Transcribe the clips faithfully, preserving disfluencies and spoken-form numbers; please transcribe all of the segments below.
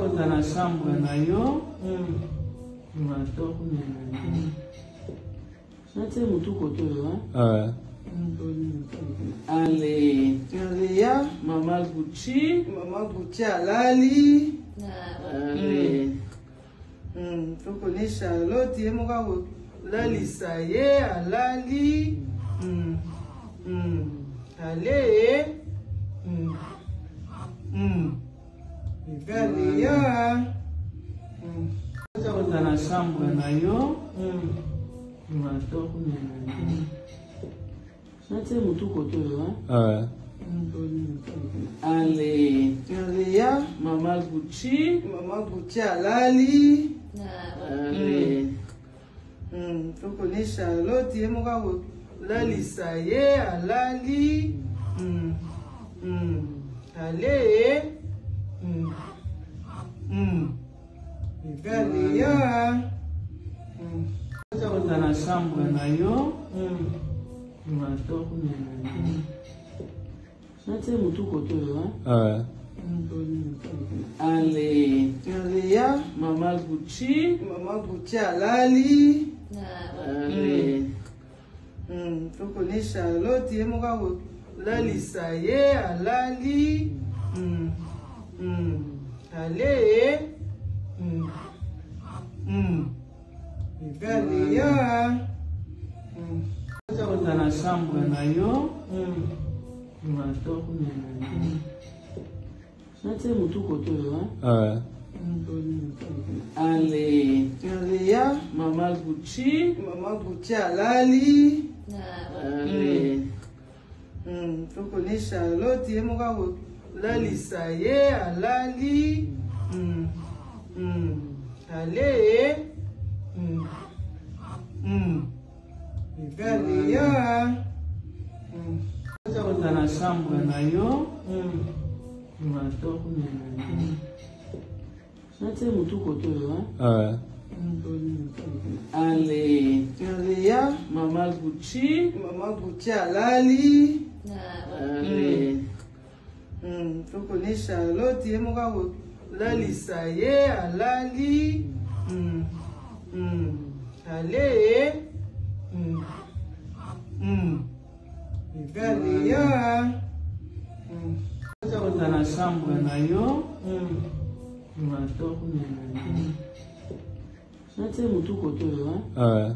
kota na chambre na yo. Matorne na yo. Nati mutu koto yo, hein? Ouais. Allez. Allez, Maman Gucci. Maman Gucci alali. Allez. Hmm, tu connais Charlotte, ye moka lalisa ye alali. Hmm. Hmm. Allez. Hmm. Hmm. Regarde ya. Hmm. Kota na chambre na yo. Hmm. Matorne na yo. Nati mutu koto yo, hein? Ouais. Allez. Allez, Maman Gucci. Maman Gucci alali. Allez. Hmm, tu connais Charlotte, ye moka lalisa ye alali. Hmm. Hmm. Allez. Hmm. Hmm. Regarde ya. Hmm. Kota na chambre na yo. Hmm. Matorne na yo. Nati mutu koto yo, hein? Ouais. Allez. Allez, Maman Gucci. Maman Gucci alali. Allez. Hmm, tu connais Charlotte, ye moka lalisa ye alali. Hmm. Hmm. Allez. Hmm. Hmm. Regarde ya. Hmm. Kota na chambre na yo. Hmm. Matorne na yo. Nati mutu koto yo, hein? Ouais. Allez. Allez, Maman Gucci. Maman Gucci alali. Allez. Hmm, tu connais Charlotte, ye moka lalisa ye alali. Hmm. Hmm. Allez. Hmm. Hmm. Regarde ya. Hmm. Kota na chambre na yo. Hmm. Matorne na yo. Nati mutu koto yo, hein? Ouais. Allez. Allez, Maman Gucci. Maman Gucci alali. Allez. Hmm, tu connais Charlotte, ye moka lalisa ye alali. Hmm. Hmm. Allez. Hmm. Hmm. Regarde ya. Hmm. Kota na chambre na yo. Hmm. Matorne na yo. Nati mutu koto yo, hein? Ouais.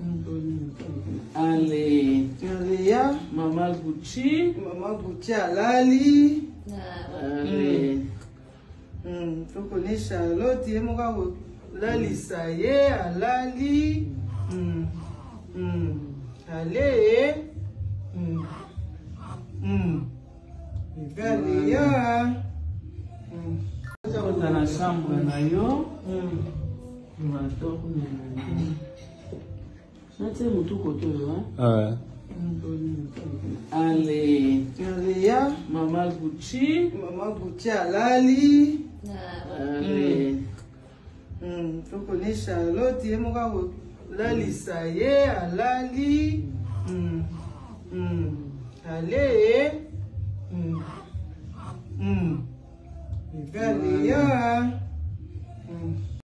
Allez. Allez, Maman Gucci. Maman Gucci alali. Allez. Hmm, tu connais Charlotte, ye moka lalisa ye alali. Hmm. Hmm. Allez. Hmm. Hmm. Regarde ya. Hmm. Kota na chambre na yo. Hmm. Matorne na yo. Nati mutu koto yo, hein? Ouais. Allez. Allez, Maman Gucci. Maman Gucci alali. Allez. Hmm, tu connais Charlotte, ye moka lalisa ye alali. Hmm. Hmm. Allez. Hmm. Hmm. Regarde ya. Hmm.